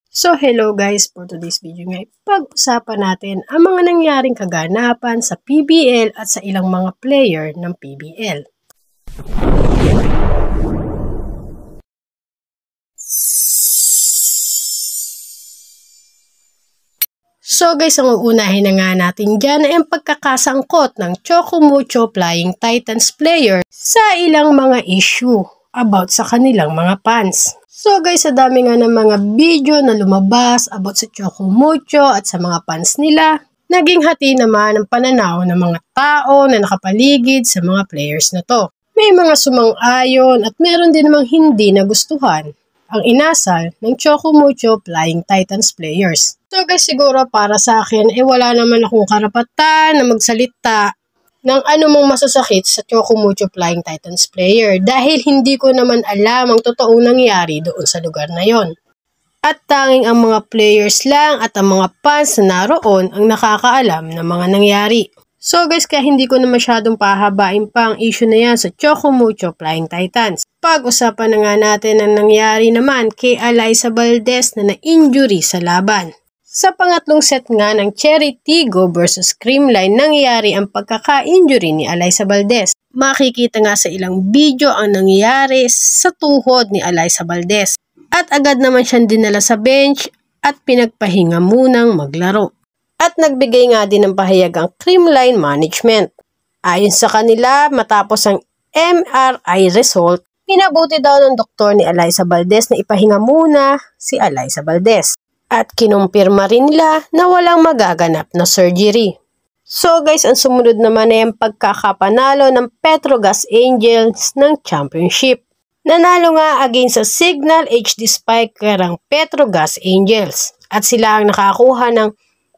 So hello guys, for today's video nga, pag-usapan natin ang mga nangyaring kaganapan sa PBL at sa ilang mga player ng PBL. So guys, ang uunahin na nga natin dyan ay ang pagkakasangkot ng Choco Mucho Flying Titans player sa ilang mga issue about sa kanilang mga fans. So guys, sa dami nga ng mga video na lumabas about sa Choco Mucho at sa mga fans nila, naging hati naman ang pananaw ng mga tao na nakapaligid sa mga players na to. May mga sumang-ayon at meron din namang hindi nagustuhan ang inasal ng Choco Mucho Flying Titans players. So guys, siguro para sa akin, wala naman akong karapatan na magsalita ng anumang masasakit sa Choco Mucho Flying Titans player dahil hindi ko naman alam ang totoong nangyari doon sa lugar na yon. At tanging ang mga players lang at ang mga fans na naroon ang nakakaalam ng mga nangyari. So guys, kaya hindi ko na masyadong pahabain pa ang issue na yan sa Choco Mucho Flying Titans. Pag-usapan na nga natin ang nangyari naman kay Alyssa Valdez na na-injury sa laban. Sa pangatlong set nga ng Cherry Tigo versus Creamline, nangyari ang pagkaka-injury ni Alyssa Valdez. Makikita nga sa ilang video ang nangyari sa tuhod ni Alyssa Valdez. At agad naman siyang dinala sa bench at pinagpahinga munang maglaro. At nagbigay nga din ng pahayag ang Creamline management. Ayon sa kanila, matapos ang MRI result, pinabuti daw ng doktor ni Alyssa Valdez na ipahinga muna si Alyssa Valdez. At kinumpirma rin nila na walang magaganap na surgery. So guys, ang sumunod naman ay ang pagkakapanalo ng Petrogas Angels ng championship. Nanalo nga against sa Signal HD Spiker ang Petrogas Angels. At sila ang nakakuha ng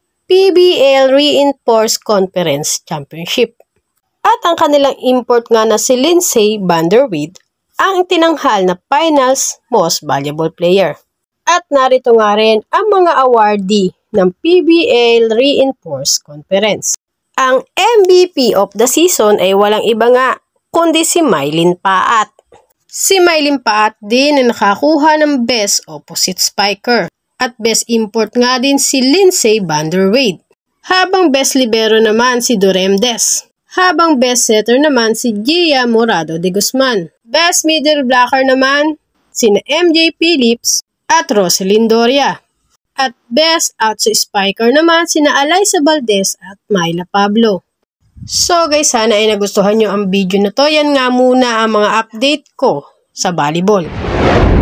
PBL Reinforced Conference Championship. At ang kanilang import nga na si Lindsay Vanderweed ang tinanghal na Finals Most Valuable Player. At narito nga rin ang mga awardee ng PBL Reinforced Conference. Ang MVP of the season ay walang iba nga kundi si Mylene Paat. Si Mylene Paat din na nakakuha ng Best Opposite Spiker. At Best Import nga din si Lindsay Vanderweed. Habang Best Libero naman si Doremdes. Habang Best Setter naman si Gia Morado de Guzman. Best Middle Blocker naman sina MJ Phillips at Roselyn Doria. At Best Outside Spiker naman sina Alyssa Valdez at Myla Pablo. So guys, sana ay nagustuhan nyo ang video na to. Yan nga muna ang mga update ko sa volleyball.